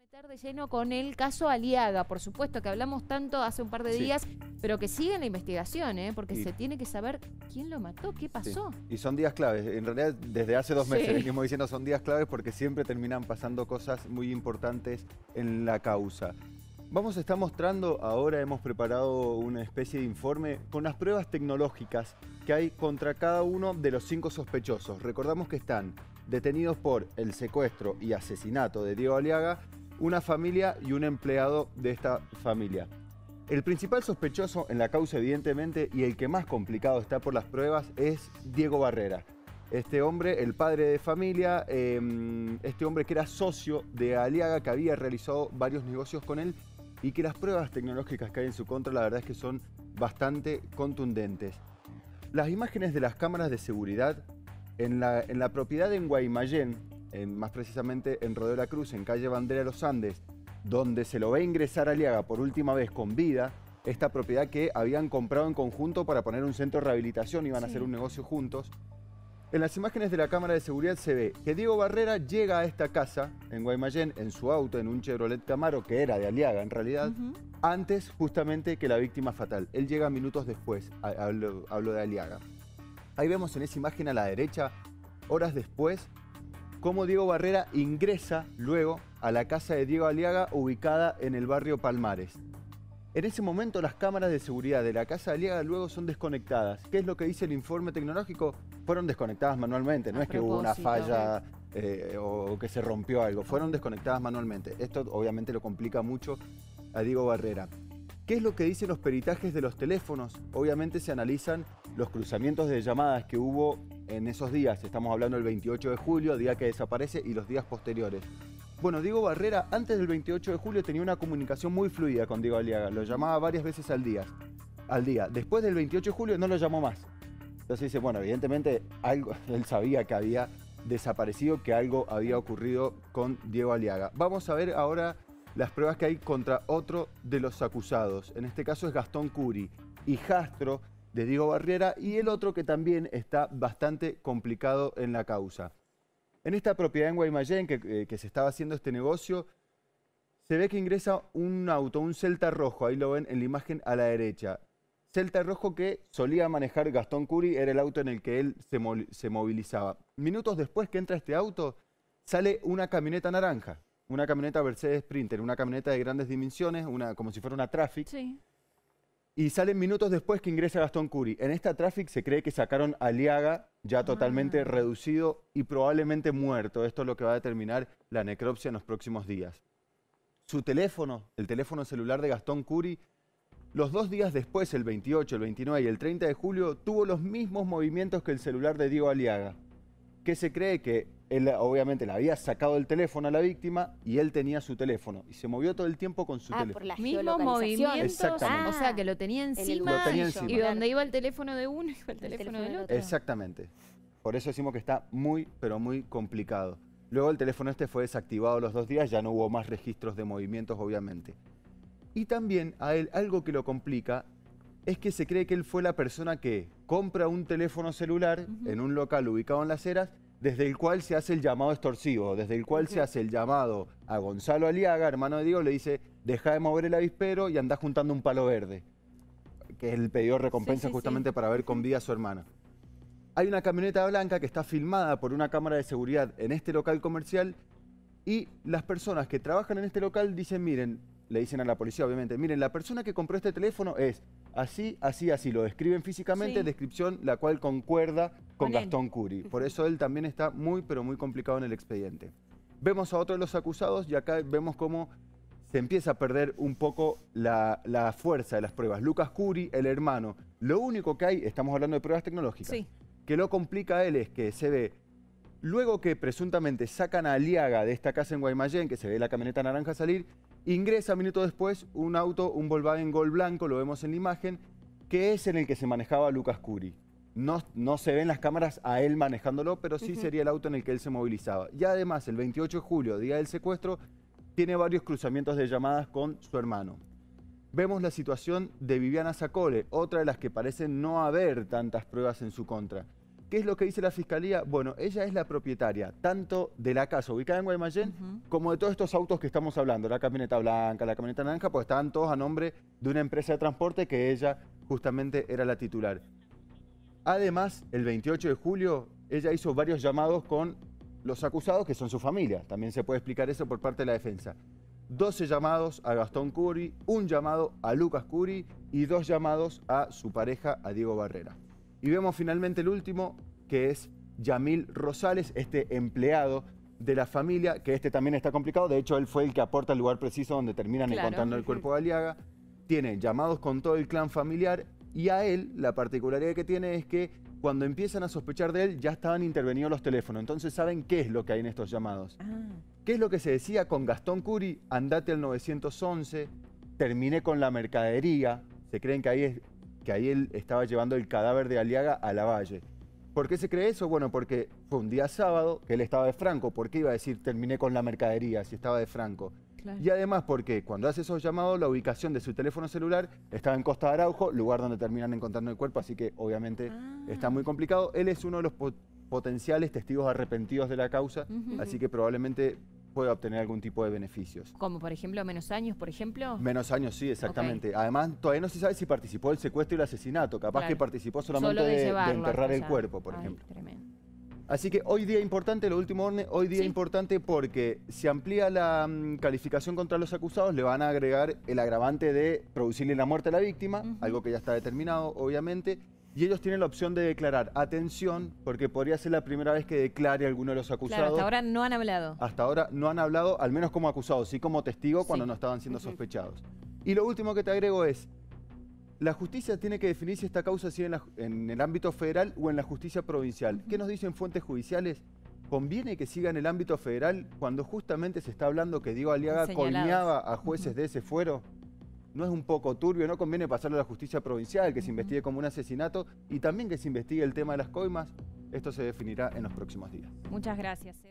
meter de lleno con el caso Aliaga, por supuesto, que hablamos tanto hace un par de días, pero que sigue en la investigación, porque se tiene que saber quién lo mató, qué pasó. Y son días claves. En realidad, desde hace 2 meses venimos diciendo son días claves porque siempre terminan pasando cosas muy importantes en la causa. Vamos a estar mostrando, ahora hemos preparado una especie de informe con las pruebas tecnológicas que hay contra cada uno de los 5 sospechosos. Recordamos que están detenidos por el secuestro y asesinato de Diego Aliaga, una familia y un empleado de esta familia. El principal sospechoso en la causa, evidentemente, y el que más complicado está por las pruebas, es Diego Barrera. Este hombre, el padre de familia, este hombre que era socio de Aliaga, que había realizado varios negocios con él y que las pruebas tecnológicas que hay en su contra, la verdad es que son bastante contundentes. Las imágenes de las cámaras de seguridad en la propiedad en Guaymallén, más precisamente en Rodeo de la Cruz, en calle Bandera de los Andes, donde se lo ve ingresar Aliaga por última vez con vida, esta propiedad que habían comprado en conjunto para poner un centro de rehabilitación, iban a hacer un negocio juntos. En las imágenes de la cámara de seguridad se ve que Diego Barrera llega a esta casa en Guaymallén en su auto, en un Chevrolet Camaro, que era de Aliaga en realidad, antes justamente que la víctima fatal. Él llega minutos después, hablo de Aliaga. Ahí vemos en esa imagen a la derecha, horas después, cómo Diego Barrera ingresa luego a la casa de Diego Aliaga, ubicada en el barrio Palmares. En ese momento las cámaras de seguridad de la casa de Aliaga luego son desconectadas. ¿Qué es lo que dice el informe tecnológico? Fueron desconectadas manualmente, no es que hubo una falla o que se rompió algo, fueron desconectadas manualmente. Esto obviamente lo complica mucho a Diego Barrera. ¿Qué es lo que dicen los peritajes de los teléfonos? Obviamente se analizan los cruzamientos de llamadas que hubo en esos días. Estamos hablando del 28 de julio, día que desaparece, y los días posteriores. Bueno, Diego Barrera antes del 28 de julio tenía una comunicación muy fluida con Diego Aliaga. Lo llamaba varias veces al día. Después del 28 de julio no lo llamó más. Entonces dice, bueno, evidentemente él sabía que había desaparecido, que algo había ocurrido con Diego Aliaga. Vamos a ver ahora las pruebas que hay contra otro de los acusados. En este caso es Gastón Curi, hijastro de Diego Barrera, y el otro que también está bastante complicado en la causa. En esta propiedad en Guaymallén que se estaba haciendo este negocio, se ve que ingresa un auto, un Celta rojo, ahí lo ven en la imagen a la derecha. Celta rojo que solía manejar Gastón Curi, era el auto en el que él se movilizaba. Minutos después que entra este auto, sale una camioneta naranja. Una camioneta Mercedes Sprinter, una camioneta de grandes dimensiones, como si fuera una Traffic. Sí. Y salen minutos después que ingresa Gastón Curi. En esta Traffic se cree que sacaron a Aliaga ya totalmente reducido y probablemente muerto. Esto es lo que va a determinar la necropsia en los próximos días. Su teléfono, el teléfono celular de Gastón Curi, los 2 días después, el 28, el 29 y el 30 de julio, tuvo los mismos movimientos que el celular de Diego Aliaga. Que se cree que él obviamente le había sacado el teléfono a la víctima y él tenía su teléfono. Y se movió todo el tiempo con su teléfono. Por la movimientos, o sea, que lo tenía encima, y donde iba el teléfono de uno, iba el teléfono del otro. Exactamente. Por eso decimos que está muy, pero muy complicado. Luego el teléfono este fue desactivado los 2 días, ya no hubo más registros de movimientos, obviamente. Y también a él algo que lo complica es que se cree que él fue la persona que compra un teléfono celular en un local ubicado en Las Heras, desde el cual se hace el llamado extorsivo, desde el cual se hace el llamado a Gonzalo Aliaga, hermano de Diego, le dice, deja de mover el avispero y anda juntando un palo verde, que es el pedido de recompensa justamente para ver con vida a su hermana. Hay una camioneta blanca que está filmada por una cámara de seguridad en este local comercial y las personas que trabajan en este local dicen, miren, le dicen a la policía obviamente, miren, la persona que compró este teléfono es así, así, así. Lo describen físicamente, descripción la cual concuerda con Gastón Curi. Por eso él también está muy, pero muy complicado en el expediente. Vemos a otro de los acusados y acá vemos cómo se empieza a perder un poco la fuerza de las pruebas. Lucas Curi, el hermano. Lo único que hay, estamos hablando de pruebas tecnológicas, que lo complica a él es que se ve, luego que presuntamente sacan a Aliaga de esta casa en Guaymallén, que se ve la camioneta naranja salir, ingresa minutos después un auto, un Volkswagen Gol blanco, lo vemos en la imagen, que es en el que se manejaba Lucas Curi. No se ven las cámaras a él manejándolo, pero sí sería el auto en el que él se movilizaba. Y además, el 28 de julio, día del secuestro, tiene varios cruzamientos de llamadas con su hermano. Vemos la situación de Viviana Sacole, otra de las que parecen no haber tantas pruebas en su contra. ¿Qué es lo que dice la Fiscalía? Bueno, ella es la propietaria tanto de la casa ubicada en Guaymallén como de todos estos autos que estamos hablando, la camioneta blanca, la camioneta naranja, pues estaban todos a nombre de una empresa de transporte que ella justamente era la titular. Además, el 28 de julio, ella hizo varios llamados con los acusados, que son su familia. También se puede explicar eso por parte de la defensa. 12 llamados a Gastón Curi, un llamado a Lucas Curi y 2 llamados a su pareja, a Diego Barrera. Y vemos finalmente el último, que es Yamil Rosales, este empleado de la familia, que este también está complicado. De hecho, él fue el que aporta el lugar preciso donde terminan encontrando el cuerpo de Aliaga. Tiene llamados con todo el clan familiar y a él la particularidad que tiene es que cuando empiezan a sospechar de él ya estaban intervenidos los teléfonos. Entonces saben qué es lo que hay en estos llamados. ¿Qué es lo que se decía con Gastón Curi? Andate al 911, terminé con la mercadería. Se creen que ahí él estaba llevando el cadáver de Aliaga a Lavalle. ¿Por qué se cree eso? Bueno, porque fue un día sábado que él estaba de Franco. ¿Por qué iba a decir terminé con la mercadería si estaba de Franco? Claro. Y además porque cuando hace esos llamados, la ubicación de su teléfono celular estaba en Costa de Araujo, lugar donde terminan encontrando el cuerpo, así que obviamente está muy complicado. Él es uno de los potenciales testigos arrepentidos de la causa, así que probablemente puede obtener algún tipo de beneficios. Como por ejemplo menos años, por ejemplo. Menos años, sí, exactamente. Además, todavía no se sabe si participó del secuestro y el asesinato. Capaz que participó solamente de enterrar el cuerpo, por ejemplo. Tremendo. Así que hoy día importante, lo último orden, hoy día importante porque se amplía la calificación contra los acusados, le van a agregar el agravante de producirle la muerte a la víctima, algo que ya está determinado, obviamente. Y ellos tienen la opción de declarar. Atención, porque podría ser la primera vez que declare alguno de los acusados. Claro, hasta ahora no han hablado. Hasta ahora no han hablado, al menos como acusados, sí como testigo cuando no estaban siendo sospechados. Y lo último que te agrego es, la justicia tiene que definir si esta causa sigue en el ámbito federal o en la justicia provincial. ¿Qué nos dicen fuentes judiciales? ¿Conviene que siga en el ámbito federal cuando justamente se está hablando que Diego Aliaga coimeaba a jueces de ese fuero? ¿No es un poco turbio? ¿No conviene pasarlo a la justicia provincial, que se investigue como un asesinato y también que se investigue el tema de las coimas? Esto se definirá en los próximos días. Muchas gracias.